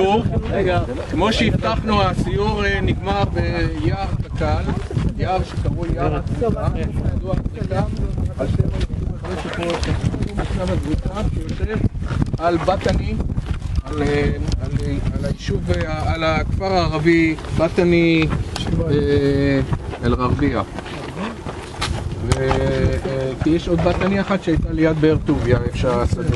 טוב, כמו שהבטחנו, הסיור נגמר ביער קק"ל, יער שקרוי יער הזריקה, ידוע הזריקה, על שם היישוב מושב הזריקה, שיושב על בתני, על היישוב, על הכפר הערבי בתני אל-ערבייה. כי יש עוד בתני אחת שהייתה ליד באר טוביה, איפה שהשדה.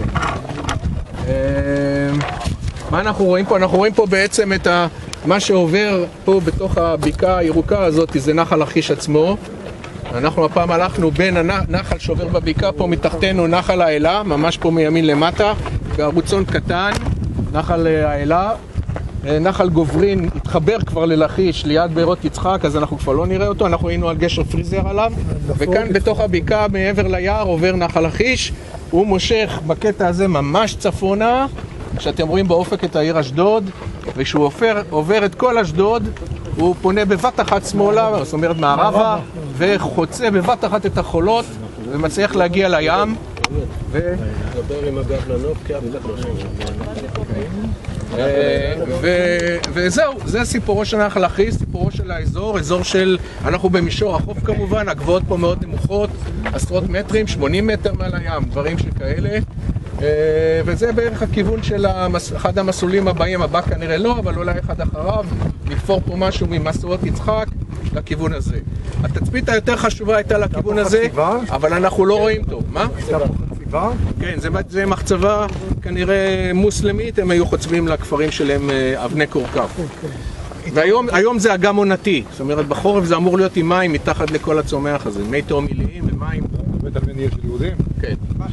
מה אנחנו רואים פה? אנחנו רואים פה בעצם את מה שעובר פה בתוך הבקעה הירוקה הזאת, זה נחל לכיש עצמו. אנחנו הפעם הלכנו בין הנחל שעובר בבקעה, פה מתחתנו נחל האלה, ממש פה מימין למטה, בערוצון קטן, נחל האלה. נחל גוברין התחבר כבר ללכיש ליד בארות יצחק, אז אנחנו כבר לא נראה אותו, אנחנו היינו על גשר פריזר עליו, וכאן בתוך הבקעה מעבר ליער עובר נחל לכיש, הוא מושך בקטע הזה ממש צפונה, כשאתם רואים באופק את העיר אשדוד, וכשהוא עובר את כל אשדוד, הוא פונה בבת אחת שמאלה, זאת אומרת מערבה, וחוצה בבת אחת את החולות, ומצליח להגיע לים. דבר עם הגב לנוף, כי אני לא וזהו, זה סיפורו של נחל לכיש, סיפורו של האזור, אזור של, אנחנו במישור החוף כמובן, הגבוהות פה מאוד נמוכות, עשרות מטרים, 80 מטר מעל הים, דברים שכאלה. וזה בערך הכיוון של אחד המסלולים הבאים, הבא כנראה לא, אבל אולי אחד אחריו, נתפור פה משהו ממסורות יצחק לכיוון הזה. התצפית היותר חשובה הייתה לכיוון הזה, אבל אנחנו לא רואים טוב. מה? כן, זה מחצבה כנראה מוסלמית, הם היו חוצבים לכפרים שלהם אבני קורקב. והיום זה אגם עונתי, זאת אומרת בחורף זה אמור להיות עם מים מתחת לכל הצומח הזה, מי תהום עיליים ומים. בית עלמין יהיה של יהודים? כן.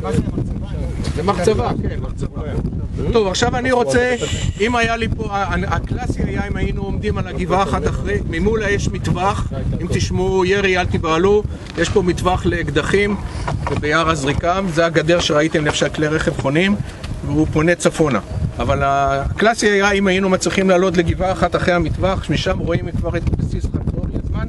זה מחצבה, כן, מחצבה. טוב, עכשיו אני רוצה, אם היה לי פה, הקלאסי היה אם היינו עומדים על הגבעה אחת אחרי, ממולה יש מטווח, אם תשמעו ירי אל תבעלו, יש פה מטווח לאקדחים ביער הזריקה, זה הגדר שראיתם למשל כלי רכב חונים, והוא פונה צפונה. אבל הקלאסי היה אם היינו מצליחים לעלות לגבעה אחת אחרי המטווח, משם רואים כבר את בסיס חצור יזמן.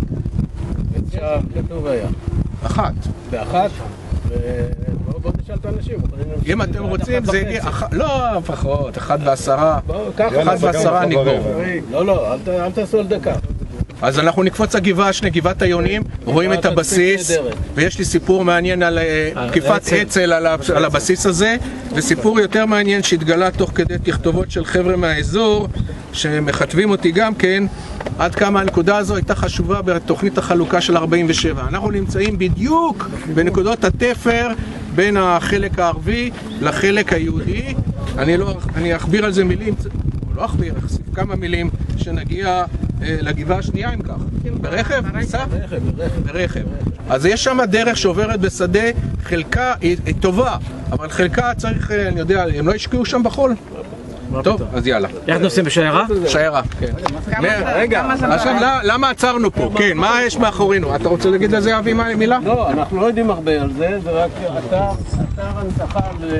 כתוב היה. אחת. באחת? בואו נשאל את האנשים. אם אתם רוצים זה יגיע, לא פחות, 1:10, 1:10 נגמור. לא, אל תעשו על דקה. אז אנחנו נקפוץ הגבעה השני, גבעת היונים, רואים את הבסיס, ויש לי סיפור מעניין על תקיפת עצל על הבסיס הזה, וסיפור יותר מעניין שהתגלה תוך כדי תכתובות של חבר'ה מהאזור, שמכתבים אותי גם כן, עד כמה הנקודה הזו הייתה חשובה בתוכנית החלוקה של 47. אנחנו נמצאים בדיוק בנקודות התפר בין החלק הערבי לחלק היהודי. אני אכביר על זה מילים, לא אכביר, אכסיף כמה מילים שנגיע לגבעה השנייה אם כך. ברכב? ניסע? ברכב. אז יש שם דרך שעוברת בשדה, חלקה היא טובה, אבל חלקה צריך, אני יודע, הם לא השקיעו שם בחול? טוב, אז יאללה. איך נוסעים בשיירה? שיירה, כן. רגע, עכשיו למה עצרנו פה? כן, מה יש מאחורינו? אתה רוצה להגיד לזה אבי מילה? לא, אנחנו לא יודעים הרבה על זה, זה רק אתר הנצחה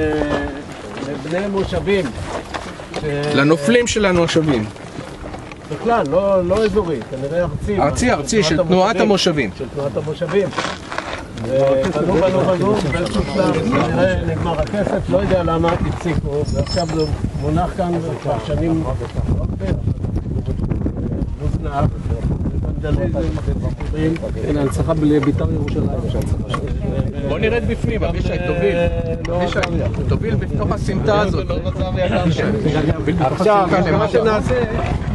לבני מושבים. לנופלים של המושבים. בכלל, לא אזורי, כנראה ארצי. ארצי, של תנועת המושבים. של תנועת המושבים. בנו, באיזשהו שלב, כנראה נגמר הכסף, לא יודע למה הפסיקו, ועכשיו זה מונח כאן כבר שנים מוזנח, ונדליזם, הנצחה בבית"ר ירושלים. בוא נרד בפנים, אבישי, תוביל בתוך הסמטה הזאת. עכשיו, מה שנעשה,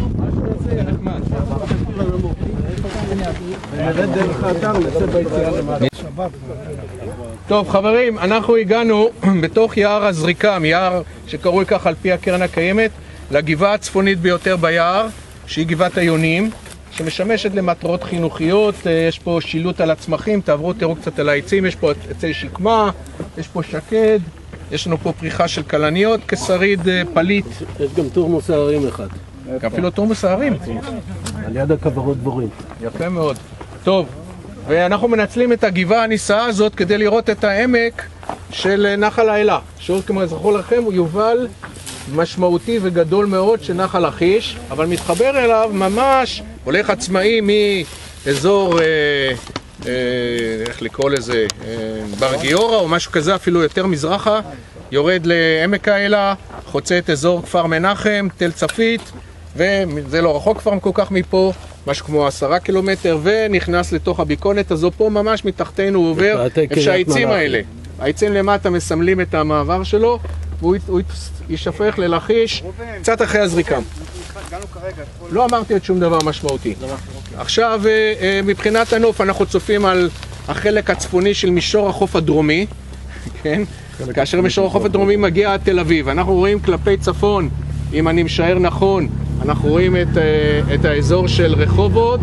ונרד דרך האתר, נצא ביציאה למטה. טוב חברים, אנחנו הגענו בתוך יער הזריקה, יער שקרוי כך על פי הקרן הקיימת, לגבעה הצפונית ביותר ביער, שהיא גבעת היונים, שמשמשת למטרות חינוכיות. יש פה שילוט על הצמחים, תעברו תראו קצת על העצים, יש פה עצי שקמה, יש פה שקד, יש לנו פה פריחה של כלניות כשריד פליט. יש גם תורמוס הערים אחד. אפילו תורמוס הערים. על יד הכוורות בורים. יפה מאוד. טוב, ואנחנו מנצלים את הגבעה הנישאה הזאת כדי לראות את העמק של נחל האלה. שעוד כמו זכור לכם, הוא יובל משמעותי וגדול מאוד של נחל לכיש, אבל מתחבר אליו ממש, הולך עצמאי מאזור, איך לקרוא לזה, בר גיורא או משהו כזה, אפילו יותר מזרחה, יורד לעמק האלה, חוצה את אזור כפר מנחם, תל צפית, וזה לא רחוק כבר כל כך מפה, משהו כמו 10 קילומטר, ונכנס לתוך הביקונת הזו. פה ממש מתחתנו הוא עובר, איפה שהעצים האלה. העצים למטה מסמלים את המעבר שלו, והוא יישפך ללכיש קצת אחרי הזריקה. לא אמרתי את שום דבר משמעותי. עכשיו, מבחינת הנוף, אנחנו צופים על החלק הצפוני של מישור החוף הדרומי, כן? כאשר מישור החוף הדרומי מגיע עד תל אביב. אנחנו רואים כלפי צפון, אם אני משער נכון, אנחנו רואים את האזור של רחובות,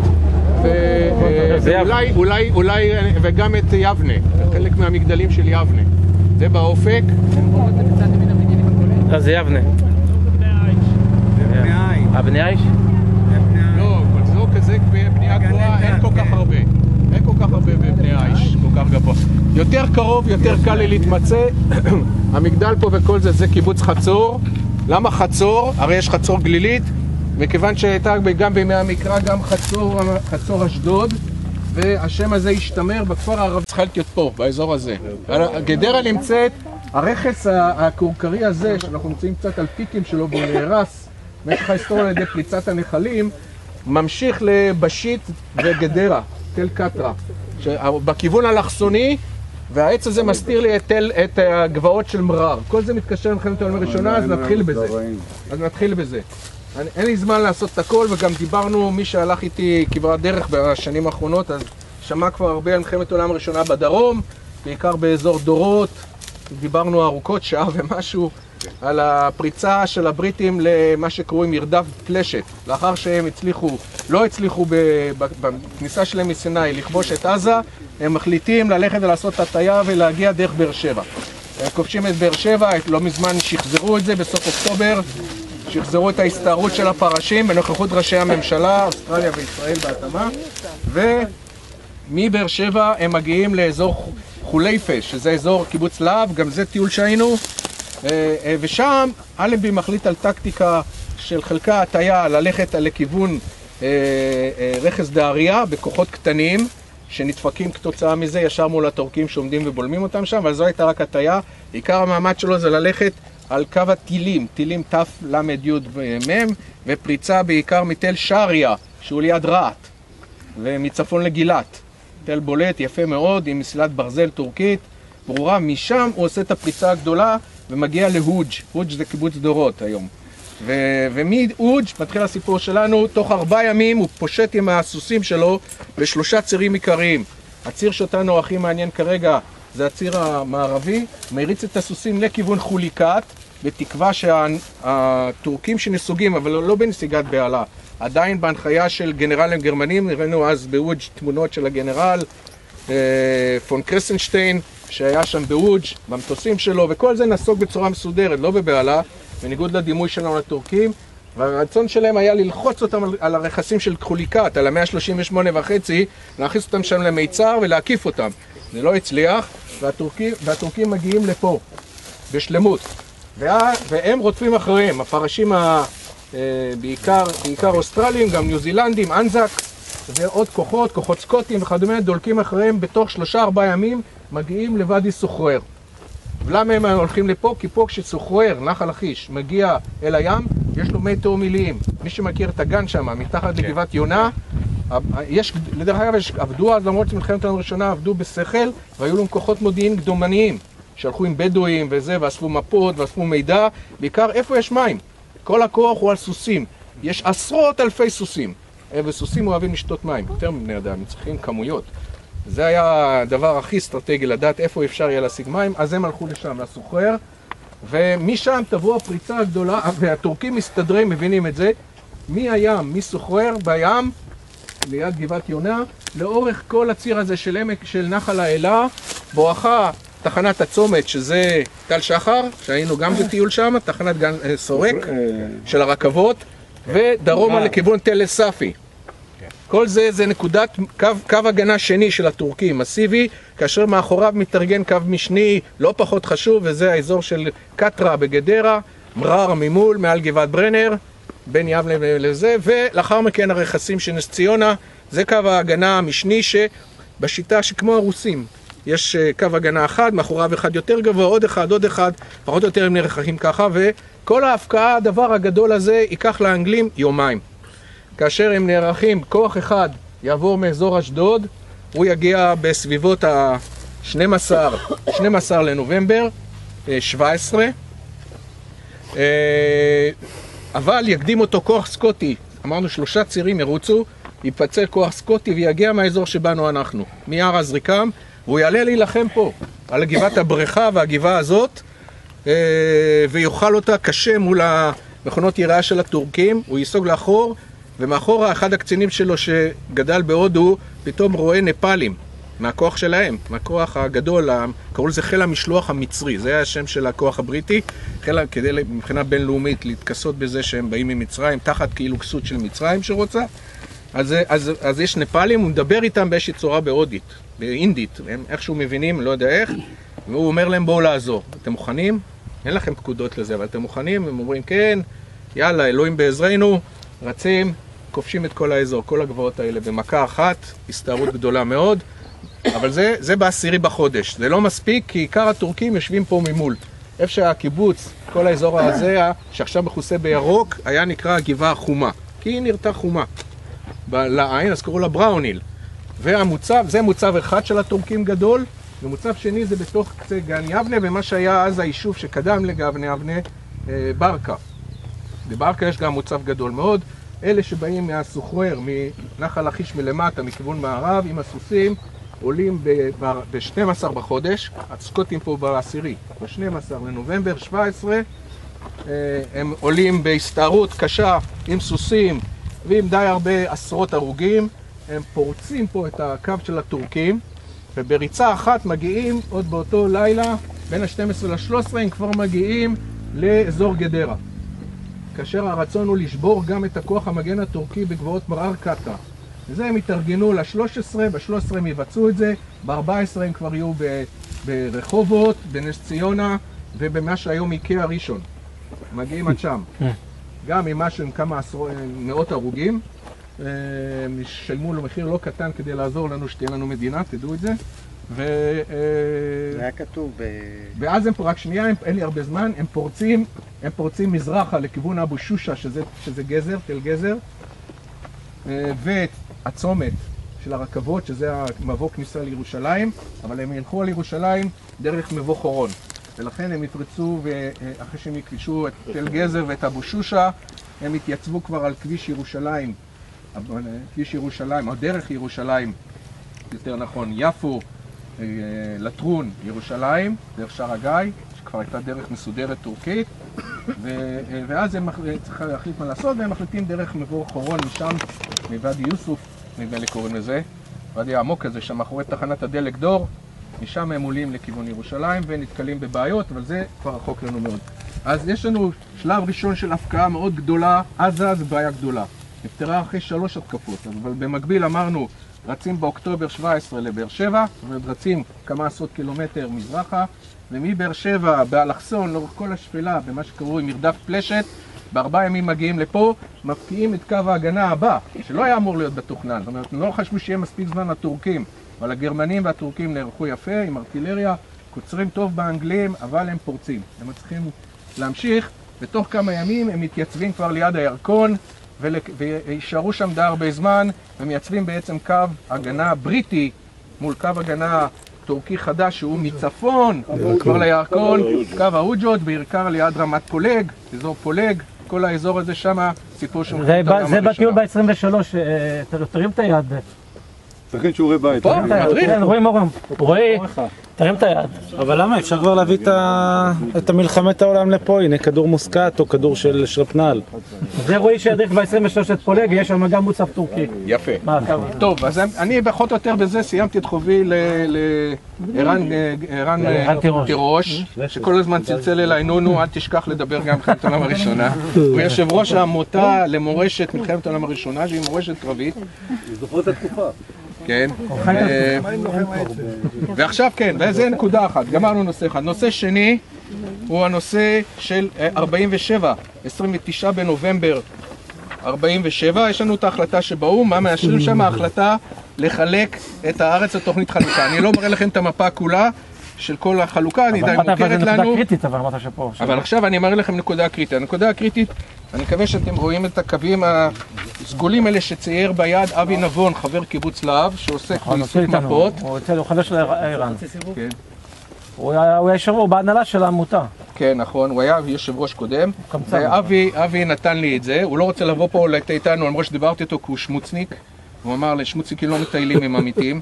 ואולי וגם את יבנה, חלק מהמגדלים של יבנה. זה באופק. זה יבנה. בני עיש? לא, אבל זו כזה בבנייה גבוהה, אין כל כך הרבה. אין כל כך הרבה בבני עיש, כל כך גבוה. יותר קרוב, יותר קל לי להתמצא. המגדל פה וכל זה, זה קיבוץ חצור. למה חצור? הרי יש חצור גלילית, מכיוון שהייתה גם בימי המקרא גם חצור אשדוד, והשם הזה השתמר בכפר הערבי. צריכה להיות פה, באזור הזה. גדרה נמצאת, הרכס הקורקרי הזה, שאנחנו נמצאים קצת על פיקים שלו, והוא נהרס במשך ההיסטוריה על ידי פליצת הנחלים, ממשיך לבשית וגדרה, תל קטרה, בכיוון אלכסוני, והעץ הזה מסתיר לי את הגבעות של מרר. כל זה מתקשר למלחמת העולם הראשונה, אז נתחיל בזה. אין לי זמן לעשות את הכל, וגם דיברנו, מי שהלך איתי כברת דרך בשנים האחרונות, אז שמע כבר הרבה על מלחמת העולם הראשונה בדרום, בעיקר באזור דורות. דיברנו ארוכות, שעה ומשהו, על הפריצה של הבריטים למה שקוראים מרדף פלשת. לאחר שהם לא הצליחו בכניסה שלהם מסיני לכבוש את עזה, הם מחליטים ללכת ולעשות הטיה ולהגיע דרך באר שבע. הם כובשים את באר שבע, לא מזמן שחזרו את זה בסוף אוקטובר, שחזרו את ההסתערות של הפרשים בנוכחות ראשי הממשלה, אוסטרליה וישראל בהתאמה, ומבאר שבע הם מגיעים לאזור חולייפה, שזה אזור קיבוץ להב, גם זה טיול שהיינו, ושם אלנבי מחליט על טקטיקה של חלקה הטיה ללכת לכיוון רכס דהריה בכוחות קטנים שנדפקים כתוצאה מזה ישר מול הטורקים שעומדים ובולמים אותם שם, אבל זו הייתה רק הטיה. עיקר המאמץ שלו זה ללכת על קו הטילים, טילים ת' ל' י' מ', ופריצה בעיקר מתל שריה שהוא ליד רהט ומצפון לגילת. תל בולט יפה מאוד עם מסילת ברזל טורקית ברורה. משם הוא עושה את הפריצה הגדולה ומגיע להוג'. הוג' זה קיבוץ דורות היום. ומהוג' מתחיל הסיפור שלנו. תוך 4 ימים הוא פושט עם הסוסים שלו ב3 צירים עיקריים. הציר שאותנו הכי מעניין כרגע זה הציר המערבי. מריץ את הסוסים לכיוון חוליקת, בתקווה שהטורקים שנסוגים, אבל לא בנסיגת בעלה, עדיין בהנחיה של גנרלים גרמנים. הראינו אז בהוג' תמונות של הגנרל פון קרסנשטיין שהיה שם בהוג' במטוסים שלו, וכל זה נסוג בצורה מסודרת, לא בבעלה, בניגוד לדימוי שלנו לטורקים. והרצון שלהם היה ללחוץ אותם על הרכסים של חוליקת, על ה-138.5, להכניס אותם שם למיצר ולהקיף אותם. זה לא הצליח, והטורקים מגיעים לפה בשלמות, והם רודפים אחריהם, הפרשים בעיקר אוסטרלים, גם ניו זילנדים, אנזק ועוד כוחות סקוטים וכדומה, דולקים אחריהם. בתוך 3-4 ימים מגיעים לוואדי סוחרר. ולמה הם הולכים לפה? כי פה כשסוחרר, נחל לכיש, מגיע אל הים, יש לו מי תהומיליים. מי שמכיר את הגן שם, מתחת לגבעת יונה, לדרך אגב, עבדו אז, למרות שמלחמת העולם הראשונה, עבדו בשכל, והיו להם כוחות מודיעין קדומניים, שהלכו עם בדואים וזה, ואספו מפות, ואספו מידע, בעיקר איפה יש מים. כל הכוח הוא על סוסים. יש עשרות אלפי סוסים, וסוסים אוהבים לשתות מים, יותר מבני אדם, צריכים כמויות. זה היה הדבר הכי אסטרטגי, לדעת איפה אפשר יהיה להשיג מים, אז הם הלכו לשם, לסוחרר, ומשם תבוא הפריצה הגדולה, והטורקים מסתדרים, מבינים את זה, מהים, מסוחרר בים, ליד גבעת יונה, לאורך כל הציר הזה של עמק של נחל האלה, בואכה תחנת הצומת, שזה תל שחר, שהיינו גם בטיול שם, תחנת סורק של הרכבות, ודרומה לכיוון תל אספי. כל זה נקודת קו הגנה שני של הטורקים, מסיבי, כאשר מאחוריו מתארגן קו משני לא פחות חשוב, וזה האזור של קטרה בגדרה, מרר ממול, מעל גבעת ברנר, בין יבנה לזה, ולאחר מכן הרכסים של נס ציונה. זה קו ההגנה המשני שבשיטה שכמו הרוסים, יש קו הגנה אחד, מאחוריו אחד יותר גבוה, עוד אחד, פחות או יותר הם נרחקים ככה, וכל ההפקעה, הדבר הגדול הזה, ייקח לאנגלים יומיים. כאשר הם נערכים, כוח אחד יעבור מאזור אשדוד, הוא יגיע בסביבות ה-12 לנובמבר 17, אבל יקדים אותו כוח סקוטי, אמרנו 3 צירים ירוצו, ייפצל כוח סקוטי ויגיע מהאזור שבנו אנחנו, מיער הזריקם, והוא יעלה להילחם פה, על גבעת הבריכה והגבעה הזאת, ויוכל אותה קשה מול המכונות ירייה של הטורקים, הוא ייסוג לאחור, ומאחורה אחד הקצינים שלו שגדל בהודו, פתאום רואה נפאלים, מהכוח שלהם, מהכוח הגדול, קראו לזה חיל המשלוח המצרי, זה היה השם של הכוח הבריטי, כדי מבחינה בינלאומית להתכסות בזה שהם באים ממצרים, תחת כאילו כסות של מצרים שרוצה. אז יש נפאלים, הוא מדבר איתם באיזושהי צורה בהודית, באינדית, הם איכשהו מבינים, לא יודע איך, והוא אומר להם בואו לעזור, אתם מוכנים? אין לכם פקודות לזה, אבל אתם מוכנים? הם אומרים כן, יאללה, אלוהים בעזרנו, רצים, כובשים את כל האזור, כל הגבעות האלה במכה אחת, הסתערות גדולה מאוד, אבל זה ב10 בחודש, זה לא מספיק כי עיקר הטורקים יושבים פה ממול. איפה שהקיבוץ, כל האזור הזה, שעכשיו מכוסה בירוק, היה נקרא הגבעה החומה, כי היא נראתה חומה. לעין, אז קראו לה בראוניל. והמוצב, זה מוצב אחד של הטורקים גדול, ומוצב שני זה בתוך קצה גן יבנה, ומה שהיה אז היישוב שקדם לגן יבנה, ברקה. בברקה יש גם מוצב גדול מאוד. אלה שבאים מהסוחרר, מנחל לכיש מלמטה, מכיוון מערב, עם הסוסים, עולים ב-12 בחודש, הסקוטים פה ב10, ב-12 לנובמבר 17, הם עולים בהסתערות קשה עם סוסים ועם די הרבה עשרות הרוגים, הם פורצים פה את הקו של הטורקים, ובריצה אחת מגיעים עוד באותו לילה, בין ה-12 ל-13, הם כבר מגיעים לאזור גדרה. כאשר הרצון הוא לשבור גם את הכוח המגן הטורקי בגבעות מרר קטה. וזה הם התארגנו ל-13, ב-13 הם יבצעו את זה, ב-14 הם כבר יהיו ברחובות, בנס ציונה ובמה שהיום איקאה ראשון. מגיעים עד שם. גם עם משהו עם כמה מאות הרוגים, שלמו לו מחיר לא קטן כדי לעזור לנו שתהיה לנו מדינה, תדעו את זה. זה היה כתוב ואז הם פה, רק שנייה, אין לי הרבה זמן, הם פורצים מזרחה לכיוון אבו שושה, שזה גזר, תל גזר, והצומת של הרכבות, שזה המבוא כניסה לירושלים, אבל הם ילכו על ירושלים דרך מבוא חורון. ולכן הם יפרצו, ואחרי שהם יקלישו את תל גזר ואת אבו שושה, הם יתייצבו כבר על כביש ירושלים, או דרך ירושלים, יותר נכון, יפו, לטרון, ירושלים, דרך שער הגיא, שכבר הייתה דרך מסודרת טורקית, ואז הם צריכים להחליט מה לעשות, והם מחליטים דרך מבוא חורון משם, מוואדי יוסוף, נדמה לי קוראים לזה, ואדי העמוק הזה, שם מאחורי תחנת הדלק דור, משם הם עולים לכיוון ירושלים ונתקלים בבעיות, אבל זה כבר רחוק לנו מאוד. אז יש לנו שלב ראשון של הפקעה מאוד גדולה, עזה זה בעיה גדולה. נפתרה אחרי 3 התקפות, אבל במקביל אמרנו, רצים באוקטובר 17 לבאר שבע, זאת אומרת רצים כמה עשרות קילומטר מזרחה, ומבאר שבע, באלכסון, לאורך כל השפלה, במה שקראו עם מרדף פלשת, ב4 ימים מגיעים לפה, מפקיעים את קו ההגנה הבא, שלא היה אמור להיות בתוכנן. זאת אומרת, לא חשבו שיהיה מספיק זמן לטורקים, אבל הגרמנים והטורקים נערכו יפה עם ארטילריה, קוצרים טוב באנגלים, אבל הם פורצים. הם צריכים להמשיך, בתוך כמה ימים הם מתייצבים כבר ליד הירקון, וישארו שם די הרבה זמן, ומייצבים בעצם קו הגנה בריטי מול קו הגנה טורקי חדש שהוא מצפון, כבר לירקון, קו האוג'ות, בעיקר ליד רמת פולג, אזור פולג, כל האזור הזה שם, סיפור שהוא... זה בטיול ב-23, תרים את היד. תכין שיעורי בית. פה, מדריך. רואים אורם, רועי, תרים את היד. אבל למה? אפשר כבר להביא את המלחמת העולם לפה, הנה כדור מוסקט או כדור של שרפנל. זה רועי שידריך ב-23 את פולג, יש שם גם מוצב טורקי. יפה. טוב, אז אני פחות או יותר בזה סיימתי את חובי לערן תירוש, שכל הזמן צלצל אליי, נו, אל תשכח לדבר גם מלחמת העולם הראשונה. הוא יושב ראש העמותה למורשת מלחמת העולם הראשונה, שהיא מורשת קרבית. זוכר את התקופה. כן, ועכשיו כן, וזה נקודה אחת, גמרנו נושא אחד. נושא שני הוא הנושא של 47, 29 בנובמבר 47, יש לנו את ההחלטה שבאו"ם, מה מאשרים שם? ההחלטה לחלק את הארץ לתוכנית חלוקה. אני לא מראה לכם את המפה כולה של כל החלוקה, אני די מוכרת לנו. אבל נקודה קריטית, אבל אמרת שפה. אבל עכשיו אני מראה לכם נקודה קריטית. הנקודה הקריטית, אני מקווה שאתם רואים את הקווים הסגולים האלה שצייר ביד אבי נבון, חבר קיבוץ להב, שעוסק באיסוף מפות. הוא חבר של ערן. כן. הוא היה בהנהלה של העמותה. כן, נכון, הוא היה יושב ראש קודם. ואבי נתן לי את זה, הוא לא רוצה לבוא פה איתנו, למרות שדיברתי איתו כי הוא שמוצניק. הוא אמר לשמוציקים לא מטיילים עם אמיתיים.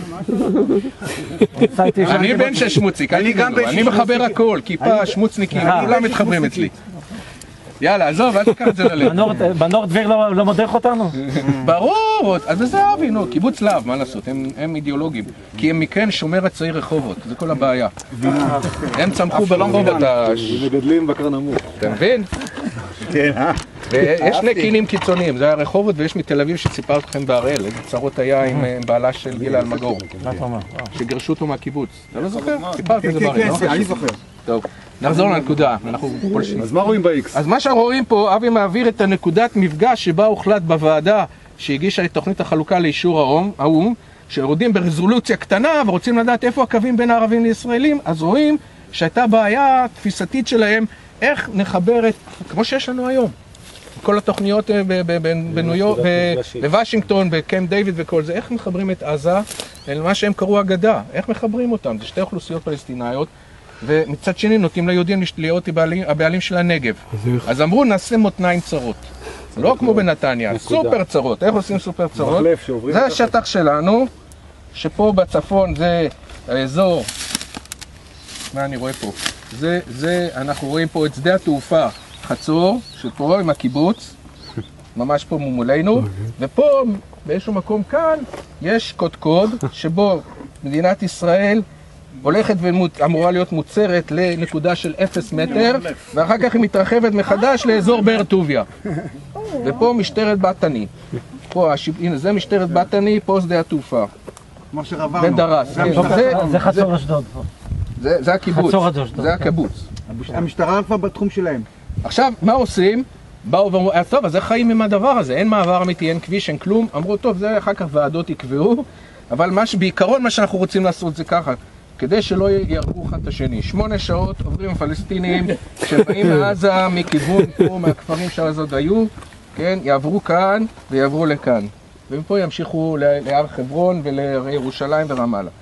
אני בן של שמוציק, אני מחבר הכל, כיפה, שמוצניקים, כולם מתחברים אצלי. יאללה, עזוב, אל תיקח את זה ללב. בנורד דביר לא מודרך אותנו? ברור, אז זה אבי, נו, קיבוץ להב, מה לעשות, הם אידיאולוגים. כי הם מכן שומר הצעיר רחובות, זה כל הבעיה. הם צמחו ברחובות. מגדלים בקר נמוך. אתה מבין? כן, ויש שני קינים קיצוניים, זה היה רחובות ויש מתל אביב שסיפרתי לכם בהראל, איזה צרות היה עם בעלה של גילה אלמגור, שגירשו אותו מהקיבוץ. אתה לא זוכר? סיפרתי את זה בהראל, לא? כן, אני זוכר. טוב, נחזור לנקודה, אנחנו פולשים. אז מה רואים ב-X? אז מה שרואים פה, אבי מעביר את הנקודת מפגש שבה הוחלט בוועדה שהגישה את תוכנית החלוקה לאישור האו"ם, שיורדים ברזולוציה קטנה ורוצים לדעת איפה הקווים בין הערבים לישראלים, אז רואים שהייתה בעיה תפיסתית שלהם איך נחבר את, כמו שיש לנו היום, כל התוכניות בניו יורק, בוושינגטון, בקמפ דיוויד וכל זה, איך מחברים את עזה אל מה שהם קראו אגדה, איך מחברים אותם, זה שתי אוכלוסיות פלסטינאיות, ומצד שני נותנים ליהודים להיות הבעלים של הנגב. אז אמרו נעשה מותניים צרות, לא כמו בנתניה, סופר צרות. איך עושים סופר צרות? זה השטח שלנו, שפה בצפון זה האזור, מה אני רואה פה? אנחנו רואים פה את שדה התעופה חצור, שפה עם הקיבוץ, ממש פה מולנו, ופה באיזשהו מקום כאן יש קודקוד שבו מדינת ישראל הולכת ואמורה להיות מוצרת לנקודה של 0 מטר, ואחר כך היא מתרחבת מחדש לאזור באר טוביה. ופה משטרת בטני. פה, הנה זה משטרת בטני, פה שדה התעופה. כמו שרברנו. ודרס. זה חצור אשדוד. זה הקיבוץ, זה הקיבוץ. המשטרה כבר בתחום שלהם. עכשיו, מה עושים? באו ואמרו, טוב, אז איך חיים עם הדבר הזה? אין מעבר אמיתי, אין כביש, אין כלום. אמרו, טוב, זה אחר כך ועדות יקבעו, אבל בעיקרון מה שאנחנו רוצים לעשות זה ככה, כדי שלא ירגו אחד את השני. 8 שעות עוברים פלסטינים שבאים מעזה, מכיוון פה, מהכפרים שעזות היו, כן, יעברו כאן ויעברו לכאן. ומפה ימשיכו להר חברון ולירושלים ורמאללה.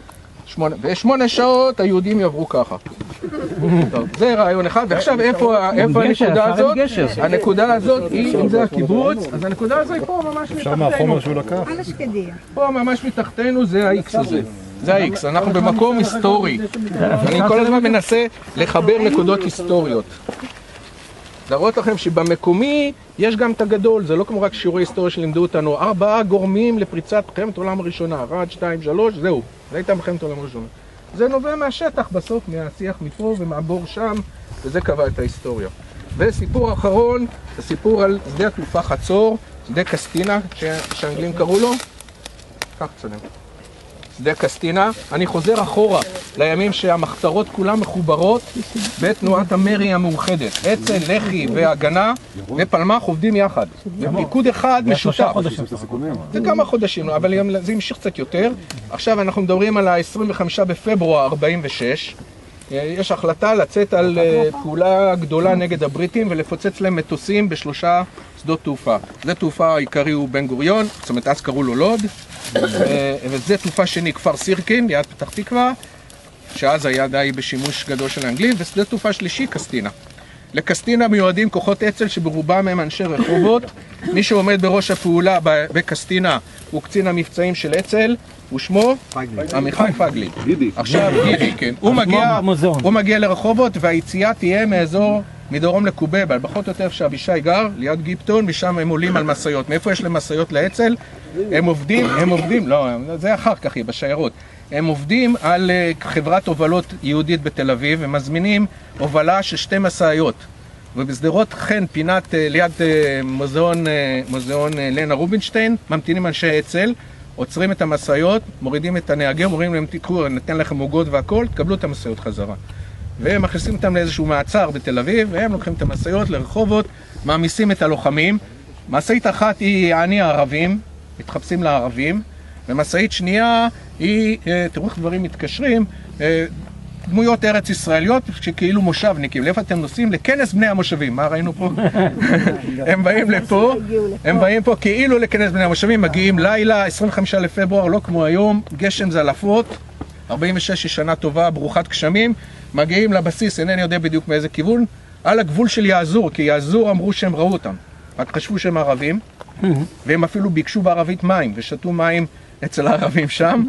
8 שעות היהודים יעברו ככה. טוב, זה רעיון אחד, ועכשיו איפה הנקודה הזאת? הנקודה הזאת היא, אם זה הקיבוץ, אז הנקודה הזו היא פה ממש מתחתנו. שם החומר שהוא לקח? פה ממש מתחתנו זה ה-X הזה. זה ה-X, אנחנו במקום היסטורי. אני כל הזמן מנסה לחבר נקודות היסטוריות. להראות לכם שבמקומי יש גם את הגדול, זה לא כמו רק שיעורי היסטוריה שלימדו אותנו, 4 גורמים לפריצת מלחמת העולם הראשונה, 1, 2, 3, זהו, זה הייתה מלחמת העולם הראשונה. זה נובע מהשטח בסוף, מהשיח מפה ומהבור שם, וזה קבע את ההיסטוריה. וסיפור אחרון, זה סיפור על שדה התעופה חצור, שדה קסטינה, שהאנגלים קראו לו, כך צלם. שדה קסטינה, אני חוזר אחורה לימים שהמחתרות כולן מחוברות בתנועת המרי המאוחדת. אצ"ל, לח"י והגנה ופלמ"ח עובדים יחד. בפיקוד אחד משותף. זה כמה חודשים, אבל זה המשיך קצת יותר. עכשיו אנחנו מדברים על ה-25 בפברואר 46. יש החלטה לצאת על פעולה גדולה נגד הבריטים ולפוצץ להם מטוסים ב3 שדות תעופה. שדה תעופה העיקרי הוא בן גוריון, זאת אומרת אז קראו לו לוד, ושדה תעופה שני כפר סירקין, ליד פתח תקווה, שאז היה די בשימוש גדול של האנגלים, ושדה תעופה שלישי קסטינה. לקסטינה מיועדים כוחות אצ"ל שברובם הם אנשי רחובות. מי שעומד בראש הפעולה בקסטינה הוא קצין המבצעים של אצ"ל, ושמו עמיחי פגלי. עכשיו גידי, כן. הוא מגיע לרחובות והיציאה תהיה מדרום לקובבל, פחות או יותר שאבישי גר, ליד גיפטון, ושם הם עולים על מסעיות. מאיפה יש להם מסעיות לאצ"ל? הם עובדים, לא, זה אחר כך יהיה בשיירות. הם עובדים על חברת הובלות יהודית בתל אביב, ומזמינים הובלה של 2 מסעיות. ובשדרות חן, פינת ליד מוזיאון לנה רובינשטיין, ממתינים אנשי אצ"ל, עוצרים את המסעיות, מורידים את הנהגים, אומרים להם תקחו, ניתן לכם עוגות והכל, תקבלו את המסעיות חזרה. והם מכניסים אותם לאיזשהו מעצר בתל אביב, והם לוקחים את המסעיות לרחובות, מעמיסים את הלוחמים. מסעית אחת היא אני הערבים, מתחפשים לערבים, ומשאית שנייה היא, תראו איך דברים מתקשרים, דמויות ארץ ישראליות שכאילו מושבניקים. לאיפה אתם נוסעים? לכנס בני המושבים. מה ראינו פה? הם באים לפה, הם באים פה כאילו לכנס בני המושבים, מגיעים לילה, 25 לפברואר, לא כמו היום, גשם זלעפות, 46 היא שנה טובה, ברוכת גשמים, מגיעים לבסיס, אינני יודע בדיוק מאיזה כיוון, על הגבול של יעזור, כי יעזור אמרו שהם ראו אותם, רק חשבו שהם ערבים, והם אפילו ביקשו בערבית מים, ושתו מים אצל הערבים שם,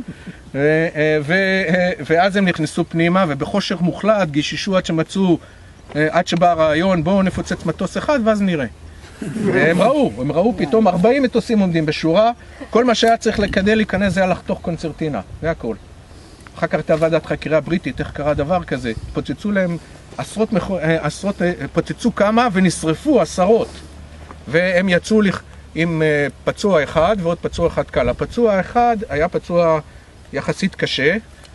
ואז הם נכנסו פנימה, ובחושך מוחלט גיששו עד שמצאו, עד שבא הרעיון, בואו נפוצץ מטוס אחד ואז נראה. הם ראו פתאום 40 מטוסים עומדים בשורה, כל מה שהיה צריך כדי להיכנס זה היה לחתוך קונצרטינה, זה הכל. אחר כך הייתה ועדת חקירה בריטית, איך קרה דבר כזה, פוצצו להם פוצצו כמה ונשרפו עשרות, והם יצאו עם פצוע אחד ועוד פצוע אחד קל. הפצוע האחד היה פצוע יחסית קשה,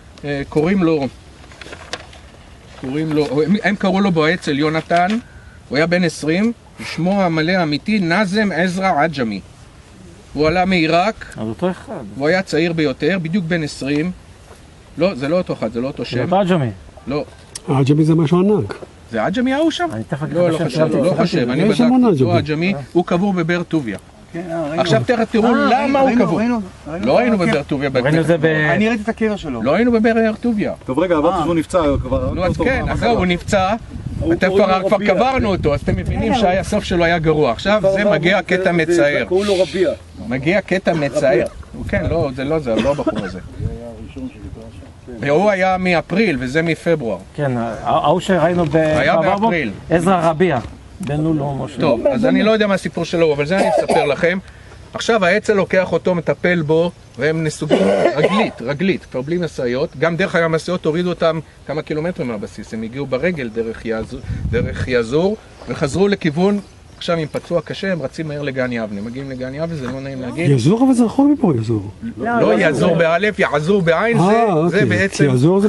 הם קראו לו באצ"ל יונתן, הוא היה בן 20, שמו המלא האמיתי נאזם עזרא עג'מי. הוא עלה מעיראק, אז אותו אחד. הוא היה צעיר ביותר, בדיוק בן 20. לא, זה לא אותו אחד, זה לא אותו שם. זה אותו עג'מי. לא. עג'מי זה משהו ענק. זה עג'מי ההוא שם? אני תכף אגיד לא חושב, אני בדקתי, הוא עג'מי, הוא קבור בבאר טוביה. עכשיו תכף תראו למה הוא קבור. לא היינו בבאר טוביה. אני ראיתי את הקבר שלו. לא היינו בבאר טוביה. טוב רגע, אמרת שהוא נפצע כבר. נו אז כן, אז הוא נפצע, אתם כבר קברנו אותו, אז אתם מבינים שהסוף שלו היה גרוע. עכשיו זה מגיע קטע מצער. קראו לו רביע. מגיע קטע מצער. כן, לא, זה לא הבחור הזה. והוא היה מאפריל וזה מפברואר. כן, ההוא שראינו היה באפריל. עזרא רביע. בן לולו משה. טוב, אז אני לא יודע מה הסיפור שלו, אבל זה אני אספר לכם. עכשיו האצ"ל לוקח אותו, מטפל בו, והם נסוגים רגלית, כבר בלי מסעיות. גם דרך הים מסעיות הורידו אותם כמה קילומטרים מהבסיס. הם הגיעו ברגל דרך יעזור, וחזרו לכיוון, עכשיו עם פצוע קשה, הם רצים מהר לגן יבנה. מגיעים לגן יבנה, זה לא נעים להגיד. יעזור אבל זה רחוק מפה, יעזור. לא יעזור באלף, יעזור בעין, זה בעצם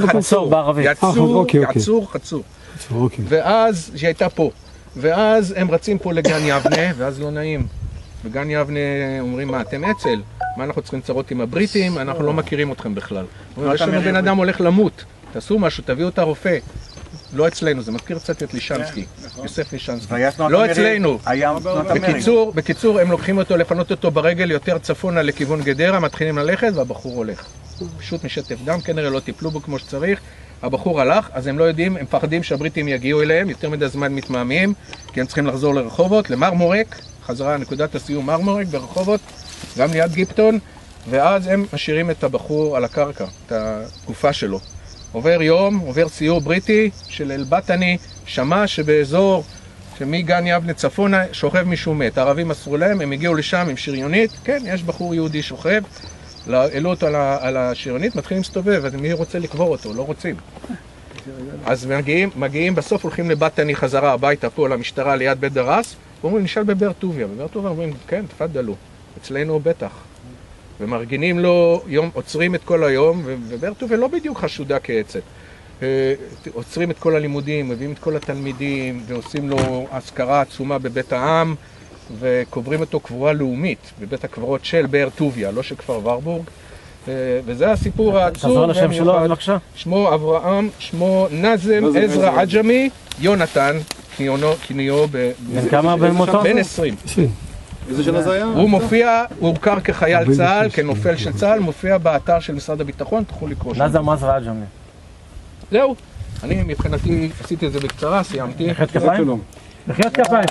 חצור. ואז, שהיא הייתה פה. ואז הם רצים פה לגן יבנה, ואז לא נעים. בגן יבנה אומרים, מה, אתם אצ"ל? מה אנחנו צריכים צרות עם הבריטים? אנחנו לא מכירים אתכם בכלל. יש לנו בן אדם הולך למות, תעשו משהו, תביאו את הרופא. לא אצלנו, זה מזכיר קצת את לישנסקי, יוסף לישנסקי. לא אצלנו. בקיצור, הם לוקחים אותו, לפנות אותו ברגל יותר צפונה לכיוון גדרה, מתחילים ללכת והבחור הולך. פשוט משטף דם, כנראה לא טיפלו בו כמו שצריך. הבחור הלך, אז הם לא יודעים, הם פחדים שהבריטים יגיעו אליהם, יותר מדי זמן מתמהמים, כי הם צריכים לחזור לרחובות, למרמורק, חזרה נקודת הסיום מרמורק ברחובות, גם ליד גיפטון, ואז הם משאירים את הבחור על הקרקע, את הגופה שלו. עובר יום, עובר סיור בריטי של אלבטני, שמע שבאזור שמגן יבנה צפונה שוכב מישהו מת. הערבים מסרו להם, הם הגיעו לשם עם שריונית, כן, יש בחור יהודי שוכב, העלו אותו על השריונית, מתחילים להסתובב, אז מי רוצה לקבור אותו? לא רוצים. אז מגיעים, בסוף הולכים לבטני חזרה הביתה פה למשטרה ליד בית דרס, ואומרים, נשאל בבאר טוביה. בבאר טוביה אומרים, כן, תפדלו, אצלנו בטח. ומארגנים לו, עוצרים את כל היום, ובאר טוביה לא בדיוק חשודה כאצ"ל. עוצרים את כל הלימודים, מביאים את כל התלמידים, ועושים לו אזכרה עצומה בבית העם, וקוברים אותו קבורה לאומית, בבית הקברות של באר טוביה, לא של כפר ורבורג. וזה הסיפור העצוב. תחזור לשם שלו, בבקשה. שמו אברהם, שמו נאזם עזרא עג'מי, יונתן, כינויו כמה בן מותו? בן 20. איזה שנה זה היה? הוא מופיע, הוא הוכר כחייל צה"ל, כנופל של צה"ל, מופיע באתר של משרד הביטחון, תוכלו לקרוא שם. נאזם עזרא עג'מי. זהו, אני מבחינתי עשיתי את זה בקצרה, סיימתי. מחיאות כפיים? מחיאות כפיים.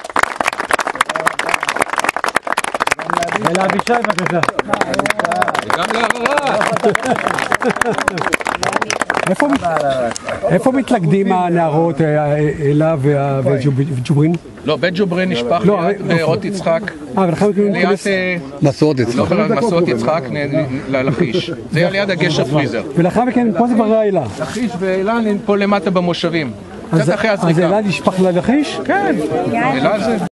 ולאבישי בבקשה. וגם להררה. איפה מתלכדים הנערות אלה וג'וברין? לא, בית ג'וברין נשפך ליד בארות יצחק. ליד מסעות יצחק ללחיש. זה היה ליד הגשר פריזר. ולאחר מכן פה זה כבר אלה. לחיש ואלה פה למטה במושבים. אז אלה נשפך ללחיש? כן. אלה זה...